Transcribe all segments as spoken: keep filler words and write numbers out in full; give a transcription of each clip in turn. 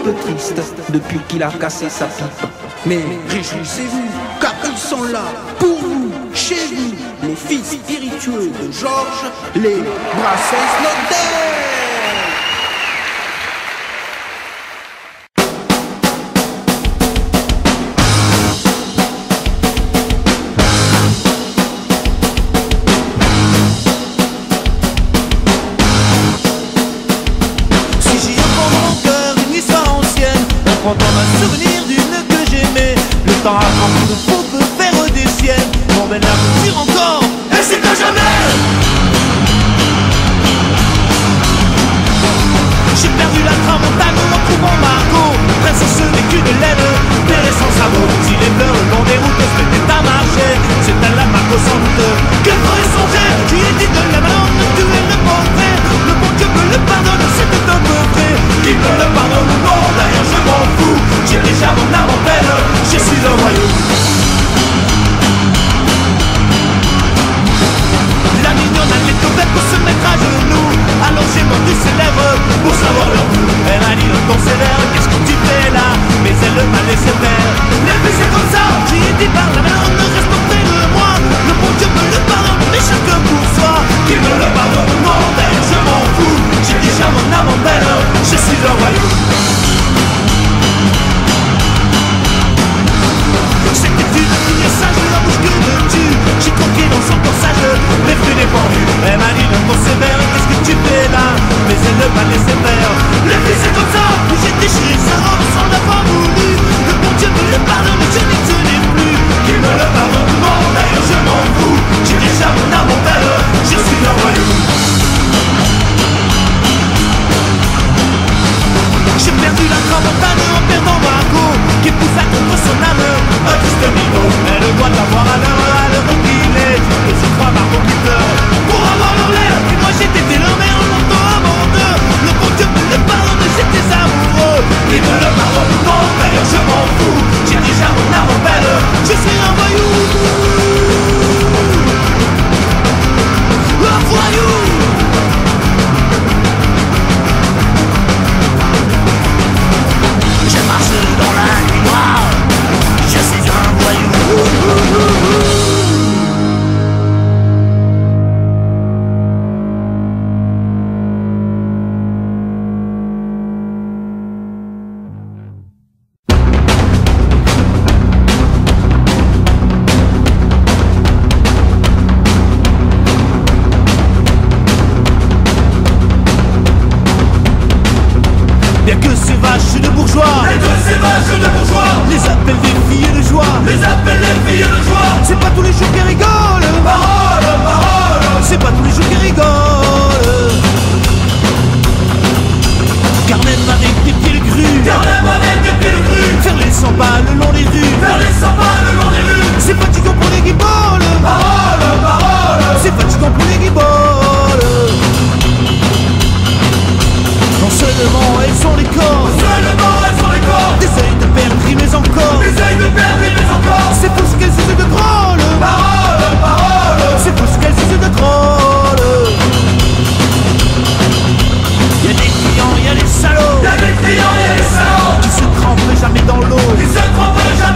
peu triste depuis qu'il a cassé sa pipe. Mais réjouissez-vous, car ils sont là pour vous, chez vous, les fils spiritueux de Georges, les Brassens Notaires. Qui se trempent jamais dans l'eau. Qui se trempent jamais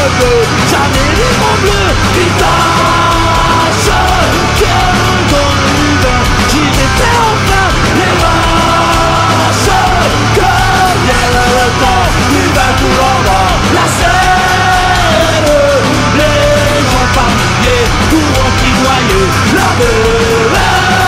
veux jamais les monts bleus qui tâchent que dans le vin j'irai faire enfin les vaches que vienne le temps du vin tout en bas la scène les gens par milliers courant qui noyaient la belle.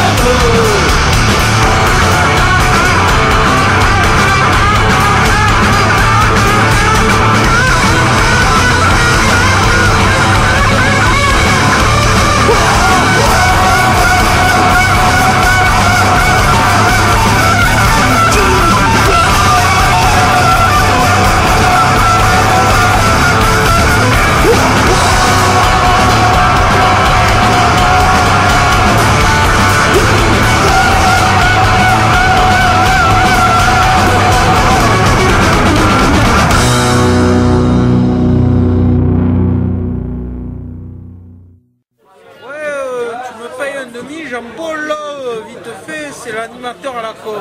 Jean-Paul, vite fait, c'est l'animateur à la corde.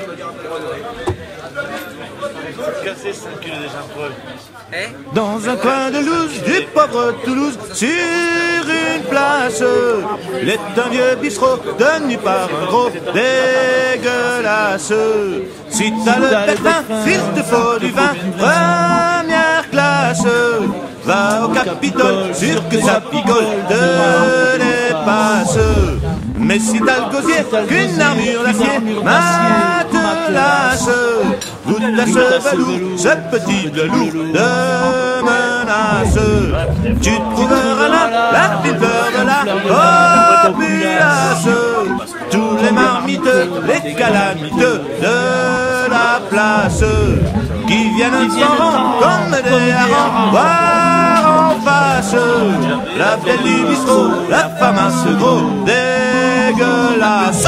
Casser son cul de Jean-Paul. Hein? Dans un coin de Louse, du pauvre Toulouse, sur une place, l'est un vieux bistrot tenu par un gros dégueulasse. Si t'as le pétain, s'il te faut du vin, première classe, va au Capitole, sûr que ça picole de l'espace. Mais si t'as le gosier, qu'une armure d'acier, matelasse, goûte à ce velours, ce petit velours de menace. Tu trouveras là la petite peur de la populace, tous les marmiteux, les calamiteux de la place, qui viennent s'en rendre comme des harengs, voir en face la belle du bistrot, la femme à ce gros dégueulasse.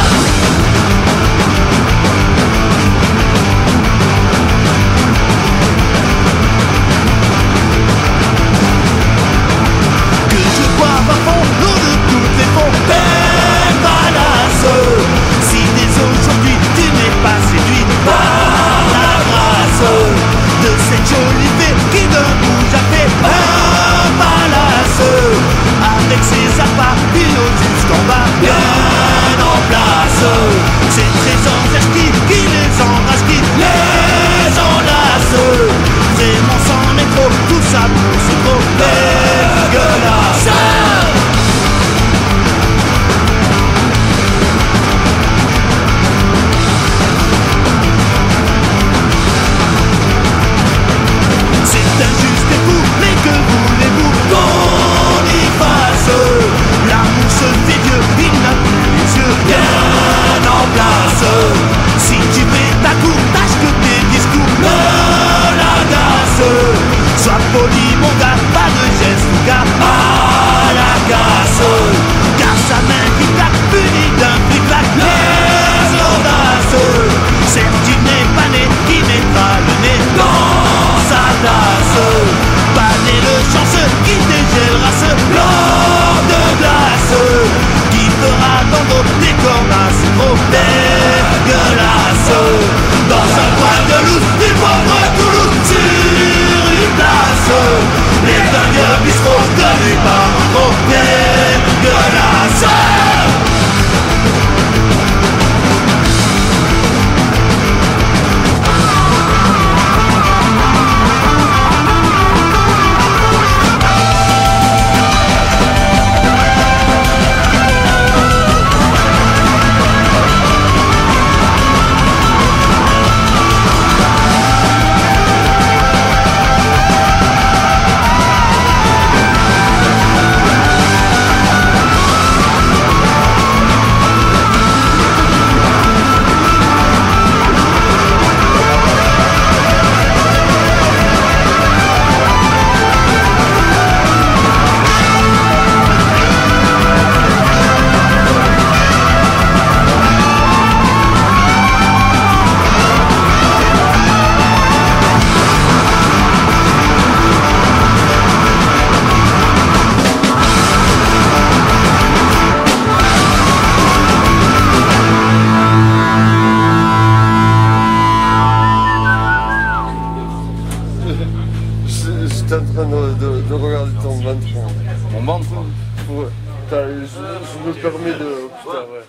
Que je bois à fond l'eau de toutes les fonds, père balasse. Si dès aujourd'hui tu n'es pas séduit par la grâce de cette jolie fée qui d'un coup a fait un palace, avec ses appâts, une eau jusqu'en bas, bien en place. Ces trésors exquis qui les embrassent, qui les enlacent. Vraiment sans métro, tout ça pour ce gros dégueulasse. C'est injuste et fou, mais que voulez-vous qu'on y fasse? L'amour se fait vieux, il n'a plus les yeux bien en place. Si tu fais ta cour, tâche que tes discours me l'agacent. Sois poli mon gars, pas de geste ou gars à la casse. Car sa main qui claque, punie d'un flic-clac, les audaces. Certes il n'est pas né, qui mettra le nez dans sa tasse. Pas né le chanceux, qui dégèlera ce blanc de glace, qui fera dans l'eau des cornasses trop dégueulasses. Dans un coin de Louse, du pauvre Toulouse, sur une place, les un vieux bistrot tenu par un gros dégueulasse. J'étais en train de, de, de regarder ton ventre. Mon ventre? Ouais. Je, je me permets de... Putain, ouais.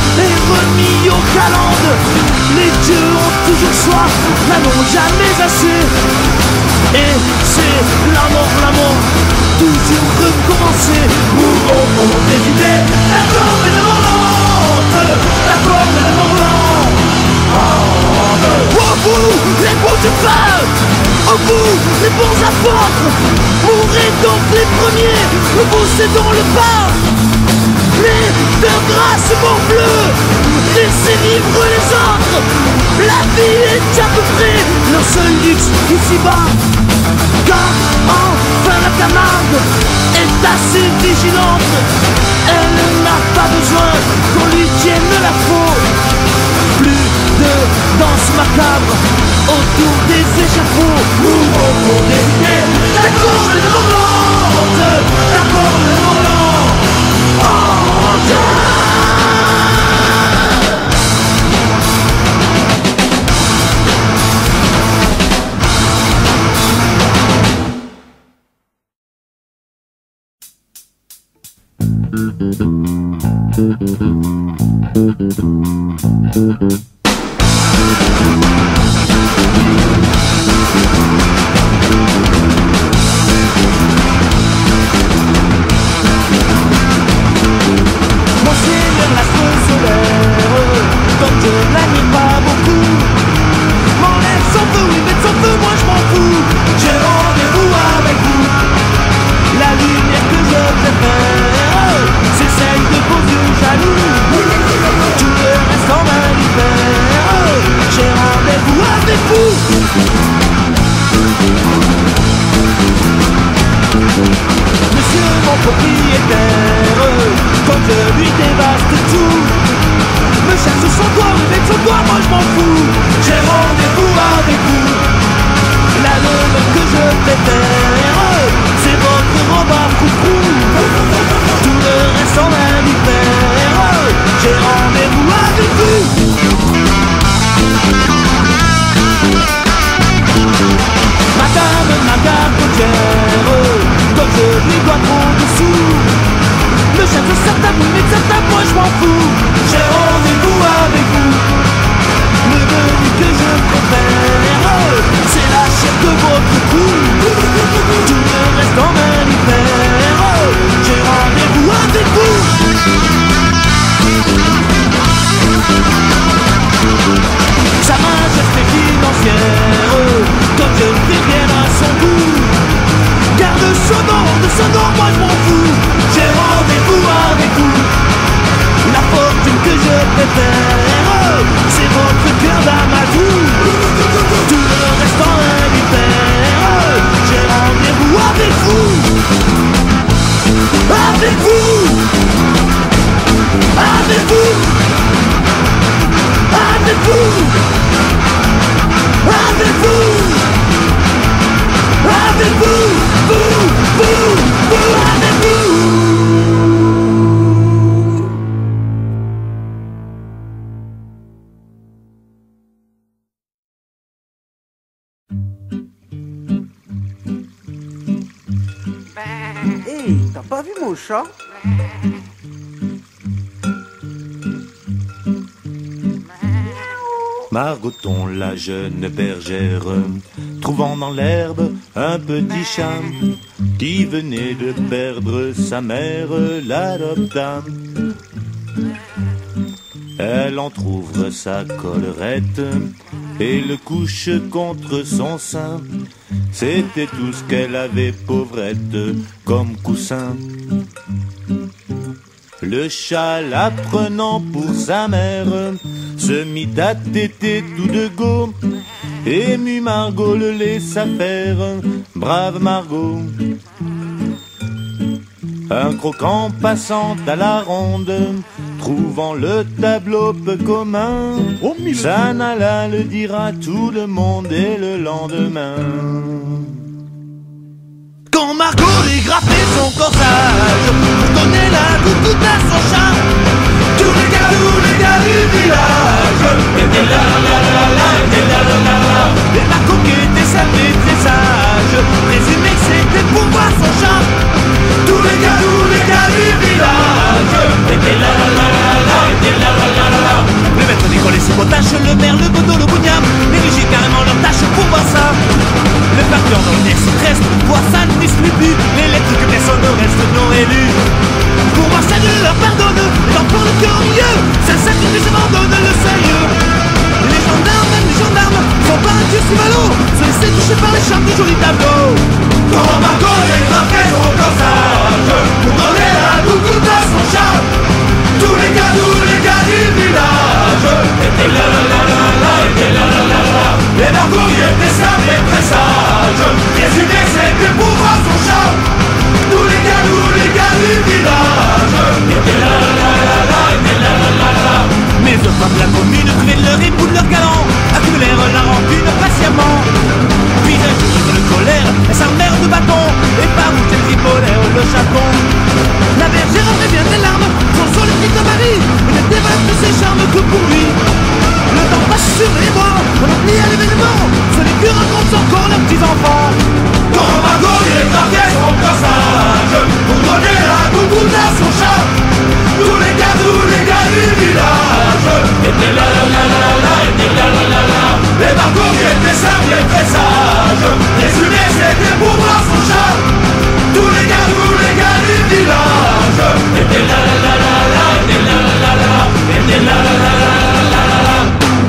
Les dieux ont toujours soif, n'allons jamais assez. danser. Mourons pour des idées, la forme est demandante, la forme est demandante. Au bout, les bons du peuple, au bout, les bons apôtres. Mourrez donc les premiers, vous cédons le pas. Mais de grâce, mon bleu, laissez vivre les autres. La vie est à peu près leur seul luxe ici-bas. Car enfin la Camargue est assez vigilante. Elle n'a pas besoin qu'on lui tienne la faute. Plus de danse macabre autour des échafauds. Mourons pour des idées, la courbe est demandante, la courbe est demandante. Hey, t'as pas vu mon chat? Margoton, la jeune bergère, trouvant dans l'herbe un petit chat qui venait de perdre sa mère, l'adopta. Elle entr'ouvre sa collerette et le couche contre son sein. C'était tout ce qu'elle avait, pauvrette, comme coussin. Le chat, la prenant pour sa mère, se mit à téter tout de go. Ému, Margot le laissa faire, brave Margot. Un croquant passant à la ronde, trouvant le tableau peu commun, s'en alla le dire à tout le monde et le lendemain. Quand Margot dégrafait son corsage pour donner la goutte à son chat, tous les gars, tous les gars du village étaient là, là, là, là, étaient là, là, là, là. Et Margot qui était sale et très sage, présumé que c'était pour voir son chat. Tous les gars, tous les gars du village étaient là, là, là, là, là, étaient là, là, là, là, là. Le maître d'école et ses potaches, le maire, le bodo, le bougnam, négligeaient carrément leur tâche pour voir ça. Le facteur dans le express, voir ça ne distribue les lettres que personne ne reste non élu. laissé toucher par les charmes du joli tableau. Quand Margot les marqués sont comme sage, pour donner la gougoute à son chat. Tous les gars, tous les gars du village étaient là là là là là, étaient là là là là. Les Margot étaient simples et très sages, résumé c'était pour voir son chat. Tous les gars, tous les gars du village étaient là là là là là, étaient là là là là. Mais eux comme la commune trouvaient leur époux de leur galant, accumulèrent la rancune patiemment. Puis un jour de colère, elles s'armèrent de bâtons et par où elles tripolèrent le châton. La bergère avait bien des larmes, son sol était de Marie, mais ne dévoile de ses charmes que pour lui. Le temps passe sur les bords, on oublie à l'événement, ce n'est que racontent encore leurs petits enfants. Quand Margot les marqués sont comme sage, pour donner la gougoute à son chat. Tous les gars, tous les gars du village étaient là là là là là, étaient là là là là. Les Margot étaient simples et très sages, résumé c'était pour voir son chat. Tous les gars, tous les gars du village étaient là là là là là, étaient là là là là, étaient là là là là là là là.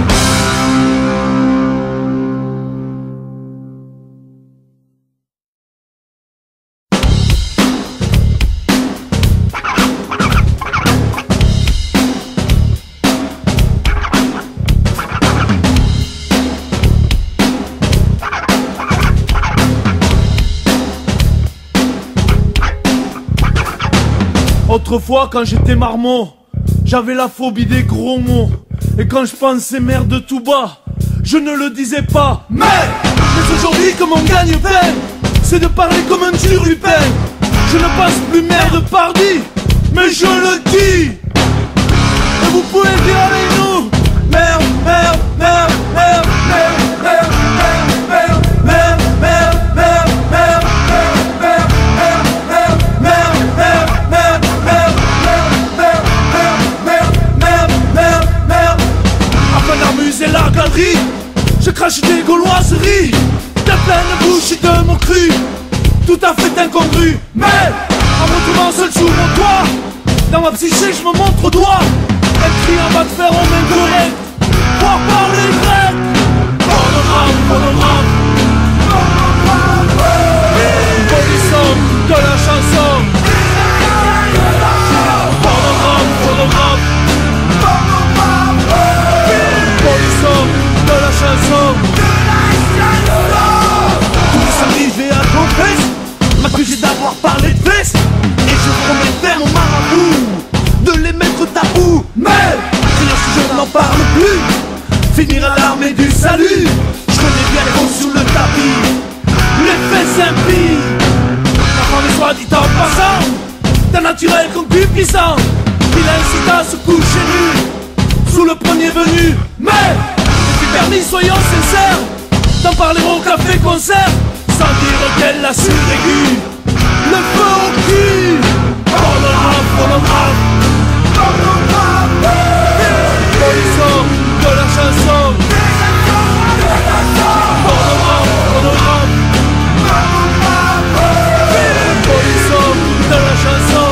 Autrefois, quand j'étais marmot, j'avais la phobie des gros mots. Et quand je pensais merde tout bas, je ne le disais pas. Mais, mais aujourd'hui, comme on gagne peine, c'est de parler comme un turlupin. Je ne pense plus merde pardi, mais je le dis. Et vous pouvez dire avec nous, merde, merde, merde, merde, merde, merde, merde, merde, merde, merde, merde, merde, merde, merde, merde, merde, merde, afin d'amuser la galerie, je crache des gauloiseries, de pleine bouche et de mots crus, tout à fait incongru. Mais, en me trouvant seul sous mon toit, dans ma psyché je me montre au doigt, écrit en bas de fer en main correcte, pour parler grec. Phonographe, phonographe, polisson de la chanson. Phonographe, phonographe, polisson de la chanson. Tous les samedis je vais à Confesse, m'accuser d'avoir parlé de fesses, et je promets de faire mon marabout, de les mettre tabou. Mais, rien si je n'en parle plus, finir à l'armée du salut. Je connais bien les mots sous le tapis, les fesses impies. Avant les soins dit en passant, d'un naturel concupiscent, il incite à se coucher nu, sous le premier venu. Mais, et puis permis, soyons sincères, d'en parler au café-concert, sans dire qu'elle l'a survécu. Le feu au cul. Phonographe, phonographe, polisson de la chanson. Phonographe, phonographe, polisson de la chanson.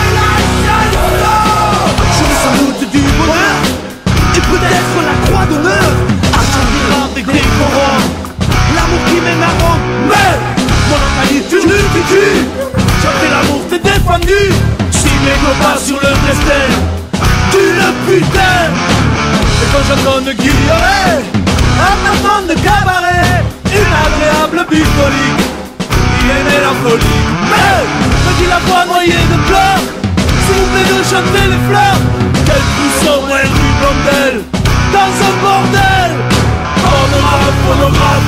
Je veux sans doute du bonheur, et peut-être la croix d'honneur, à chanter avec des corons, l'amour qui mène à Rome. Mais, mon empaillé tu le tu j'ai fait l'amour, t'es défendu. Si mes copains sur le destin, tu le putain. Et quand j'entends de guilleret, à t'entendre de cabaret, une agréable bucolique, il est mélancolique. Mais, me dit la voix noyée de pleurs, s'il vous plaît de chanter les fleurs, quel pousson est du blondel, dans un bordel. Phonographe, phonographe,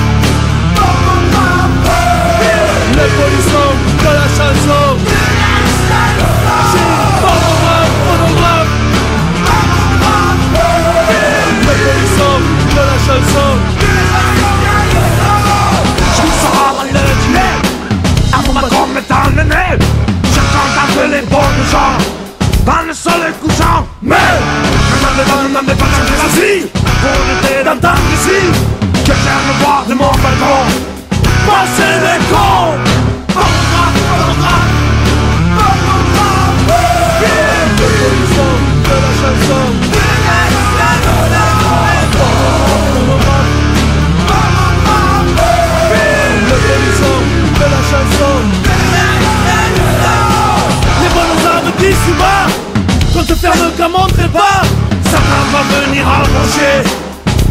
le polisson de la chanson. Phonographe, phonographe, le polisson de la chanson. Je me sors avant le dîner, avant ma grande mettant le nez. J'attends un peu les bonnes gens, dans le soleil couchant. Mais, je m'en demande, ne m'en pas changer la vie, pour l'été d'entendre ici, que j'aime voir de mon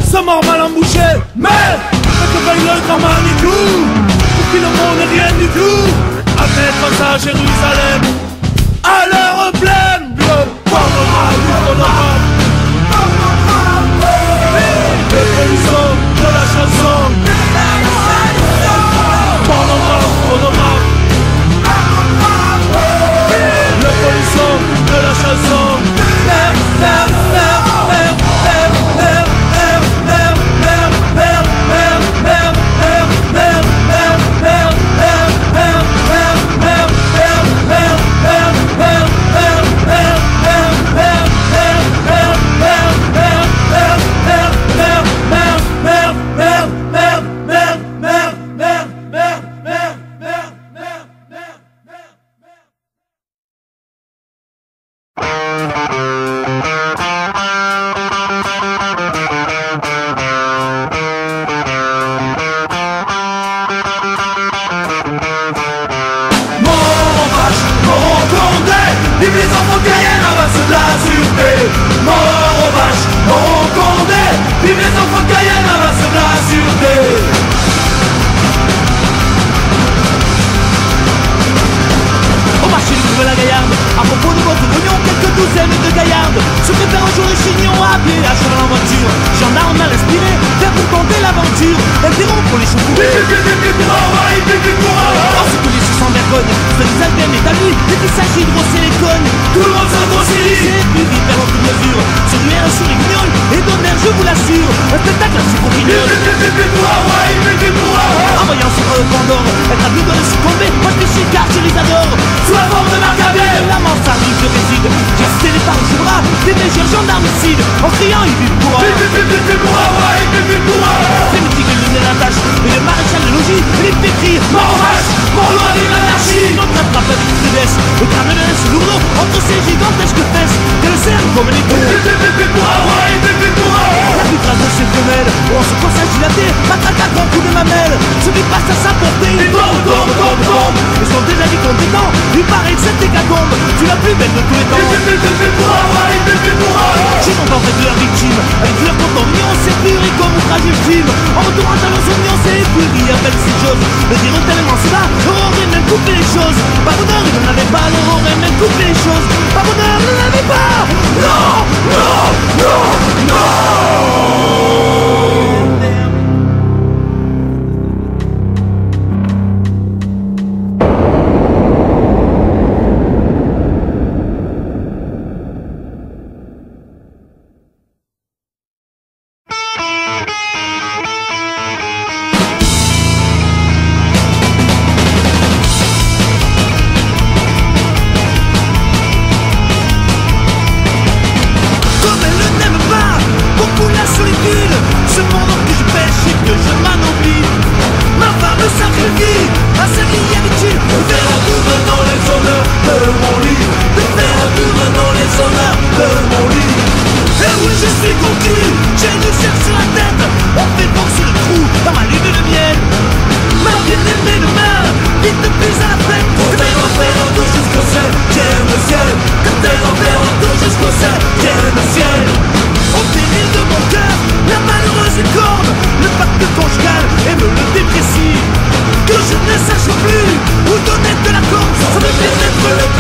sa mort mal embouchée. Mais, que vaille le grand Manitou, pour qu'il ne monde rien du tout, à mettre à Jérusalem, à l'heure pleine, le panorama du panorama. Le polisson de la chanson, panorama, panorama. Le polisson de la chanson, merde, merde, merde, merde, merde, merde, merde, merde, merde, merde, merde, merde, merde, merde, merde, merde, merde, vive les enfants Cayenne, avance de la sûreté. Mort aux vaches, mort aux condés. Vive les enfants Cayenne, avance de la sûreté. Au marché du Nouvelle-la-Gaillarde, à propos de votre oignon, quelques douzaines de gaillardes se préparent un jour de chignon à pied, à cheval en voiture. Gendarme mal inspiré, faire pour tenter l'aventure, interrompre les chauffeurs. Ensuite les sous sans vergogne, se disent Aldem est à lui, et qu'il s'agit de brosser les cognes. Tout le monde se grossit, c'est plus vite vers l'autre mesure. Se ruer sur les guignols et d'honneur, je vous l'assure. Un spectacle assez pour guignol. En voyant ce rôle Pandore, être à bout de le succomber, moi je péché car je les adore. Sous la forme de Marcabelle, la mansarde je réside. J'ai cité les par le bras, des légers gendarmicides. En criant, il vit pour un. C'est mythique le nez d'attache, et le maréchal de logis, et les pétris, mort aux vaches, mort loin de l'anarchie. Notre attrape avec tristesse, le crâne de ce lourdeau, entre ses gigantesques fesses, qu'elle serre comme les coups. La plus grâce de ces femelles, on se passage dilaté, matraque à grands coups de mamelle. Ce qui passe à sa portée, il tombe, tombe, tombe, tombe. Et son déjà dit compétent, il paraît que cette hécatombe, tu la plus belle de tous les temps. J'ai longtemps fait de la victime, avec leur content mignon, c'est pur et comme outrage ultime. En retournant à leurs oignons, c'est puri avec ces choses. Le dire tellement c'est là, leur aurait même coupé les choses. Pas bonheur, il n'en avait pas, leur aurait même coupé les choses. Pas bonheur, il n'en avait pas. Non, non, non, non.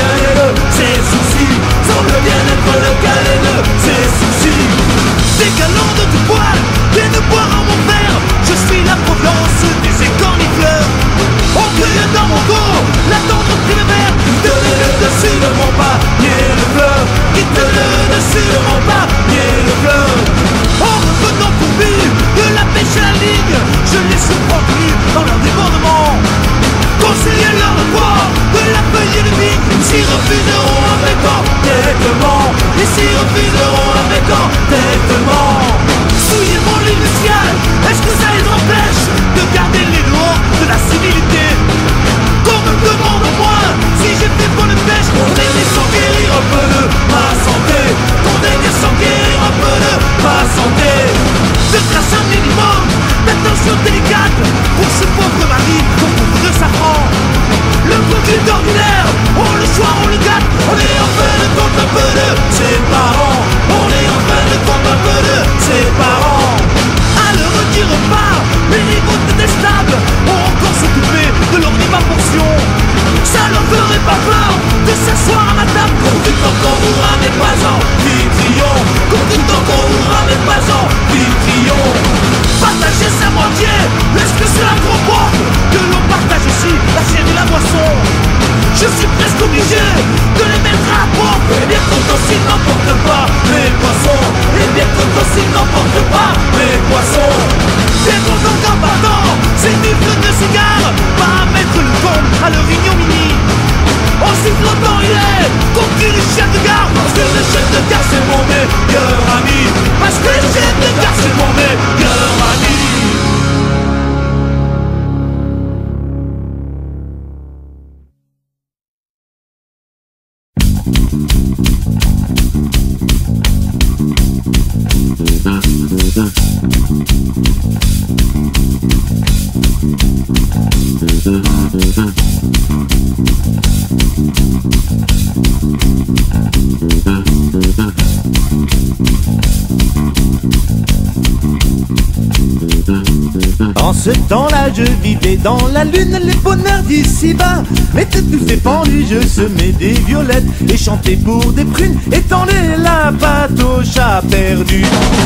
Take a look. alors ferai pas peur de s'asseoir à ma table. Conducteur Koroura n'est pas en vitrion. Conducteur Koroura n'est pas en vitrion. Partagez sa moitié, est-ce que c'est la trop porte que l'on partage ici la chair et la boisson? Je suis presque obligé de les mettre à porte. Et bien quand aussi n'emporte pas les poissons. Et bien quand aussi n'emporte pas les poissons. Bien content qu'en partant, c'est mille feux de cigares, pas à mettre le tombe à leur ignominie. En sifflotant il est contre le chef de gare. Parce que le chef de gare c'est mon meilleur ami. Parce que le chef de gare c'est mon meilleur ami. En ce temps-là, je vivais dans la lune, les bonheurs d'ici-bas. M'étais tout défendu, je semais des violettes et chantais pour des prunes, et tendais la patte au chat perdu.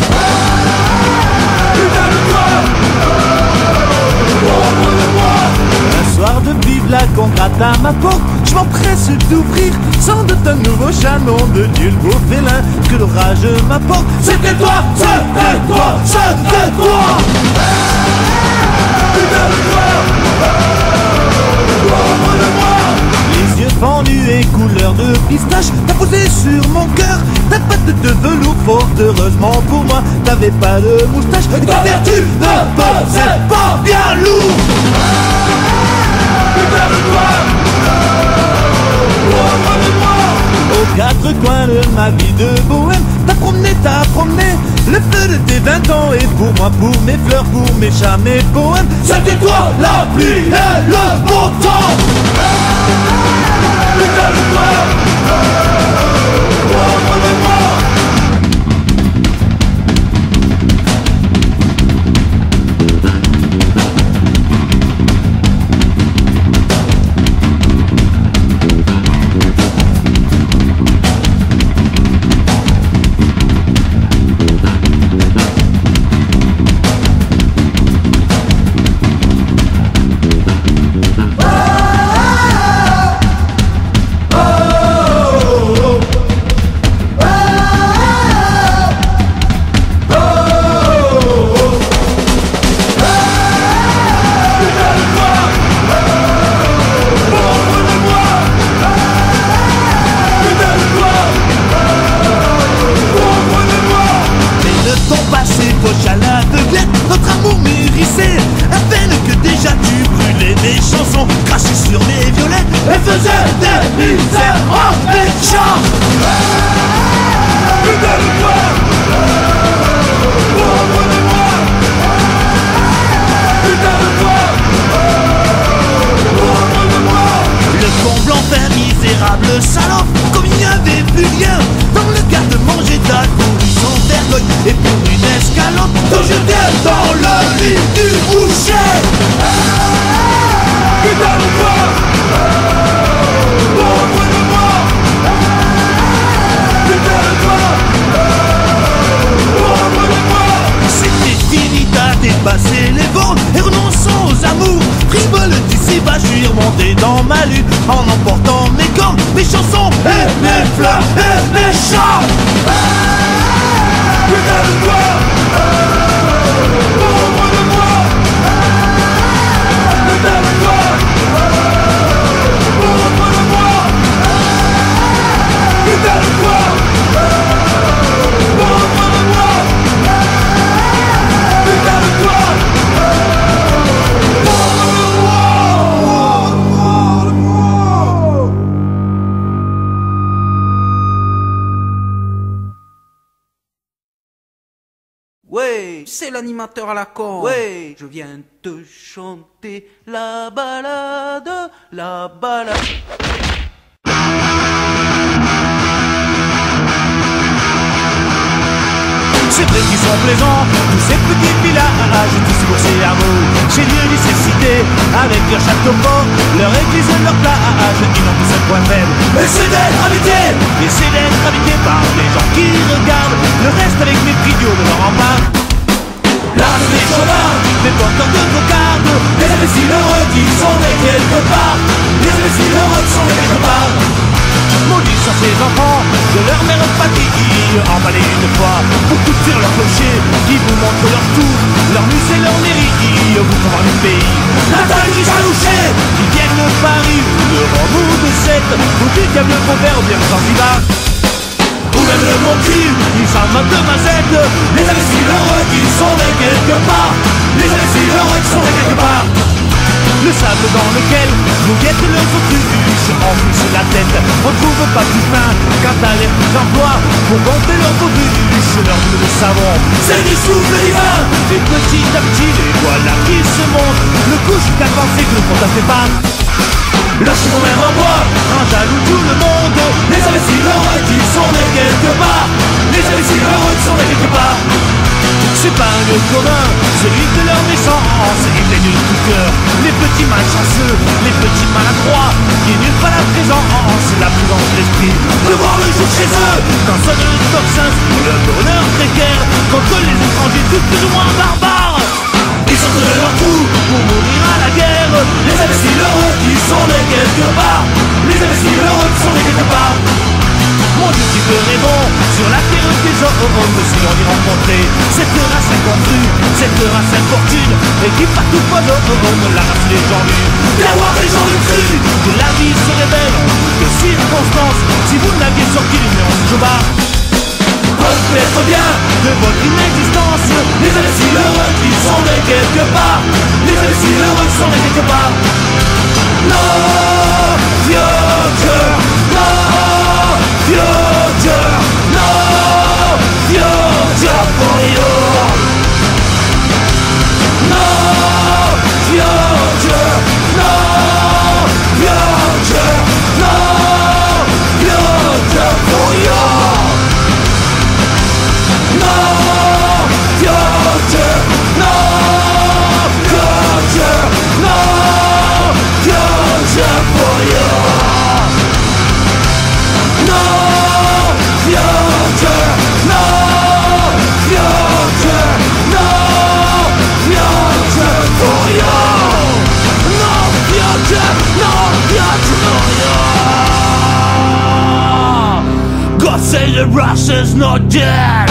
Un soir de vive la qu'on gratte à ma porte, je m'empresse d'ouvrir, sans doute un nouveau chanon de Dieu le beau félin que l'orage m'apporte. C'était toi, c'était toi, c'était toi. Les yeux fendus et couleur de pistache, t'as posé sur mon cœur ta patte de velours. Fort heureusement pour moi, t'avais pas de moustache, et ta vertu ne pesait pas bien lourd. Aux quatre coins de ma vie de bohème, t'as promené, t'as promené le feu de tes vingt ans. Et pour moi, pour mes fleurs, pour mes chats, mes poèmes, c'était toi la pluie et le beau temps. Notre amour mérissait à peine que déjà tu brûlais mes chansons, crachais sur les violettes et faisais des misères en méchant. Putain de toi, pauvre de moi. Putain de toi, pauvre de moi. Le comble enfin misérable salope, comme il n'y avait plus rien dans le garde-manger, t'as couru sans vergogne. Et pour une escalope, te jeter dans le lit du boucher. Putain de toi, pauvre de moi. Putain de toi, pauvre de moi. C'était fini, t'as dépassé les bornes et renonçant aux amours frivoles d'ici-bas, je suis remonté dans ma lutte en emportant mes cornes, mes chansons et mes fleurs et mes chants. Putain de toi, pauvre de moi. Putain de toi, pauvre de moi. Putain de toi, pauvre de moi. Putain de toi, Ouais, c'est l'animateur à la con. Ouais, je viens te chanter la balade, la balade. C'est vrai qu'ils sont plaisants, tous ces petits villages, tous ces hameaux, ces lieux de ces cités, avec leurs châteaux forts, leur église, leur plage, ils n'ont que seul point faible, et c'est d'être habités, et c'est d'être habités par des gens qui regardent le reste avec mépris du haut de leur rempart. Là, des chauvins, des porteurs de cocarde, les imbéciles heureux qui sont nés quelque part, les imbéciles heureux qui sont nés quelque part. Maudits sont ces enfants de leur mère fatigue, emballés une fois pour tout sur leur clocher, qui vous montrent leur tour, leur musée, leur mairie, vous font voir le pays. La taille qui chalouchée, qui viennent de Paris, de Rome ou de Sète, ou du Diable Vauvert ou bien de Zanzibar. Ou même le Mont-Cul, ils s'en moquent de Mazette, les imbéciles heureux qui sont nés quelque part, les imbéciles heureux qui sont nés quelque part. Le sable dans lequel nous guettent leurs autruches, enfouissent la tête, on trouve pas plus fin quant à l'air qu'ils emploient pour gonfler leurs baudruches, leur boule de savon, c'est du souffle divin. Et petit à petit, les voilà qui se montent, le couche qu'à penser que le fond a fait pas. Lâche ton même en bois, un jaloux tout le monde, les imbéciles heureux qui sont nés quelque part, les imbéciles heureux qui sont nés quelque part. C'est pas un lieu commun, celui de leur naissance, ils les nuls tout cœur, les petits malchanceux, les petits maladroits, qui nulle pas la présence, la présence de l'esprit, de voir le jour chez eux, quand sonne le tocsin, le bonheur précaire, contre les étrangers tout plus ou moins barbares. Ils sont de leur trou pour mourir à la guerre, les imbéciles heureux qui sont nés quelque part, les imbéciles heureux qui sont nés quelque part. Mon Dieu qui peut bon sur la terre des hommes, si l'on y rencontrait cette race incongrue, cette race infortune, et qui partout poisonne la race des gens nus. D'avoir des gens de cru, que la vie se révèle en toutes circonstances, si vous n'aviez sorti l'union du bas. Peut-être bien de votre inexistence, les imbéciles heureux qui sont nés quelque part, les imbéciles heureux qui sont nés quelque part. No future, no future, no future for you. No future, no future, no future for you. No future, no future, no future for you. No future, no future, no future for you. No future, no future for you. God save the Russians, not dead.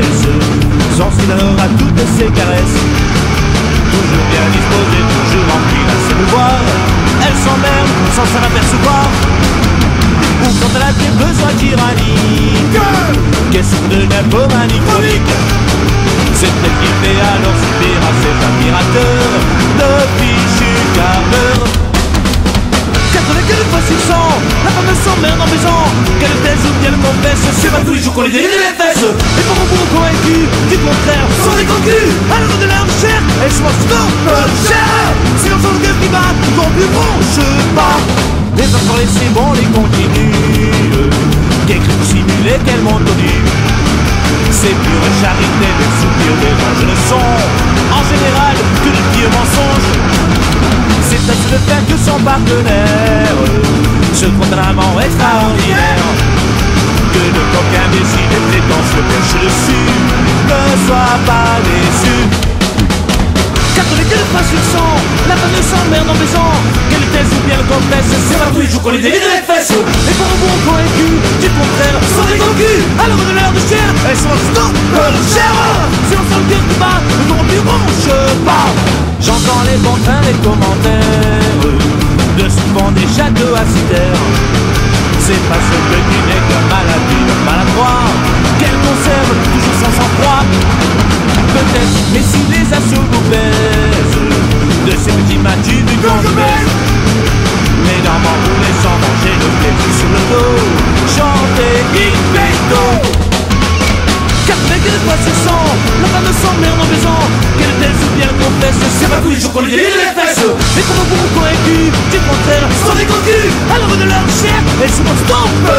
Toujours bien disposé, toujours en assez me voir. Elle s'emmerde sans s'en apercevoir. Ou quand elle a des besoins tyranniques, question de nymphomanie chronique. C'est elle qui fait alors subir à cet admirateur de fichus carveurs. quatre-vingt-quinze fois sur cent, la femme s'emmerde en baisant. Qu'elle taise ou bien le confesse, c'est pas tous les jours qu'on les délire les fesses. Et pour un bon convaincu, du contraire, sont des conclus. À l'heure de leur chair, elles sont stop, cher. Sinon sur le gueule qui bat, tout en plus bronche pas. Les enfants laissés, bon, les continuent. Qu'elle crie pour simuler qu'elle monte au nu. C'est pure charité, le soupir des anges ne sont en général que de vieux mensonges. C'est à le fait que son partenaire se compte un amant extraordinaire. Que de coquins décide et prétentieux perche dessus, ne sois pas déçu. quatre-vingt-quinze fois sur cent, la femme ne s'emmerde en baisant. Quelle thèse ou bien le confesse, c'est pas tous les jours qu'on les délire les fesses. Et pour un bon convaincu, du contraire, sont des concus. À l'heure de l'heure de chair, elles sont stop, cher. Si on sent le cœur qui bat, le nom du ronche pas. J'entends les bons trains, les commentaires de ce qu'ils font déjà deux à six terres. C'est parce que tu n'es qu'un maladie, un maladroit, qu'elle conserve toujours son sang-froid. Peut-être, mais si les assauts vous baissent de ces petits matus du conjugaire. Mais dans mon vous laissant manger le plaisir sur le dos, chantez il fait quatre-vingt-quinze fois sur cent, la femme s'emmerde en baisant. Quelle thèse ou bien le confesse, c'est pas tous les jours qu'on les délire les fesses. Mais pour un bon convaincu, du contraire, sont des concus. À l'heure de leur chair, elles se montrent stop.